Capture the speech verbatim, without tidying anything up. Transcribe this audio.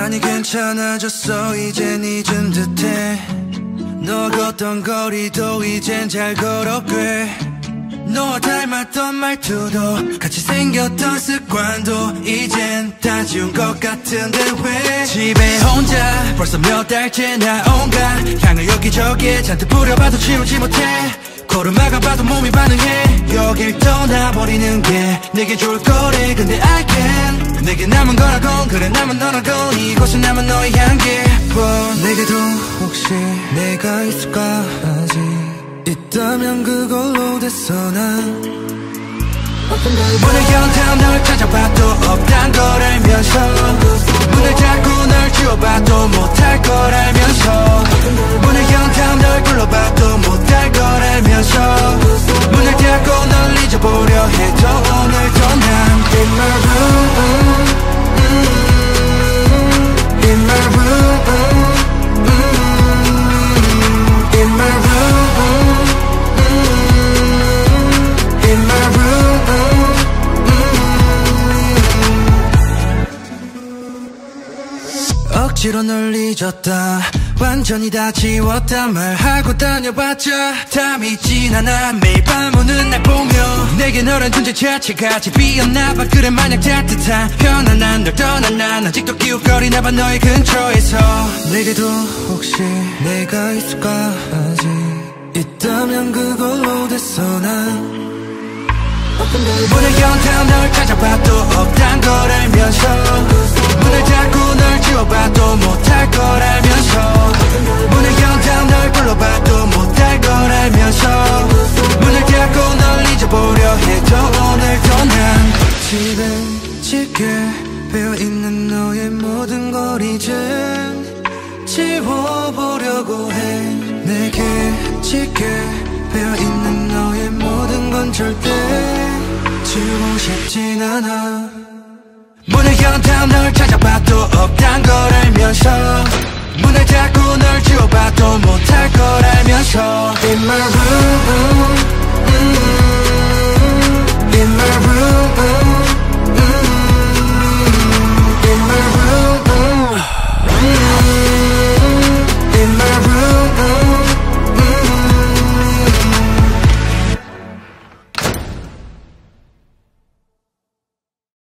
많이 괜찮아졌어 이젠 잊은 듯해 너 걷던 거리도 이젠 잘 걸어꽤 너와 닮았던 말투도 같이 생겼던 습관도 이젠 다 지운 것 같은데 왜 집에 혼자 벌써 몇 달째나 온갖 향을 여기저기에 잔뜩 뿌려봐도 치우지 못해 코를 막아봐도 몸이 반응해 여길 떠나버리는 게 내게 좋을 거래 근데 I can't 내게 남은 거라곤 그래 남은 너라곤 이곳에 남은 너의 향기뿐 내게도 혹시 내가 있을까 아직 있다면 그걸로 됐어 난 문을 연 다음 널 찾아봐도 없단 걸 알면서 문을 닫고 널 지워봐도 못할 걸 알면서 문을 연 다음 널 불러봐도 못할 걸 알면서 문을 닫고 널 잊어보려 해도 오늘도 난 In my room In my room In my room In my room 억지로 널 잊었다 완전히 다 지웠다 말하고 다녀봤자 다 믿진 않아 매일 밤 오는 날 보며 내게 너란 존재 자체가 집이었나봐 그래 마냥 따뜻한 편안한 널 떠난 난 아직도 기웃거리나봐 너의 근처에서 내게도 혹시 내가 있을까 아직 있다면 그걸로 됐어 난 문을 연 다음 널 찾아봐도 없단 걸 알면서 문을 닫고 널 지워봐도 못할 걸 알면서 문을 연 다음 널 불러봐도 못할 걸 알면서 문을 닫고 널 잊어보려 해도 오늘도 난 집에 짙게 배어있는 너의 모든 걸 이젠 지워보려고 해 내게 짙게 배어있는 너의 모든 건 절대 지우고 싶진 않아 문을 연 다음 널 찾아봐도 없단 걸 알면서 문을 닫고 널 지워봐도 못할 걸 알면서 In my room